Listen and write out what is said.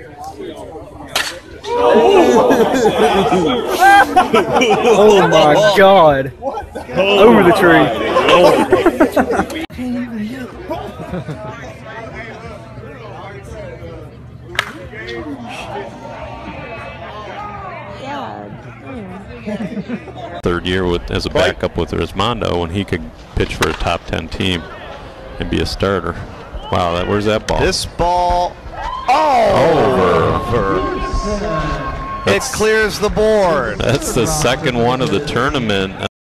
Oh my God! Over the tree. Third year as a backup with Rismondo, when he could pitch for a top 10 team and be a starter. Wow, where's that ball? This ball, over. It clears the board. That's the second one of the tournament.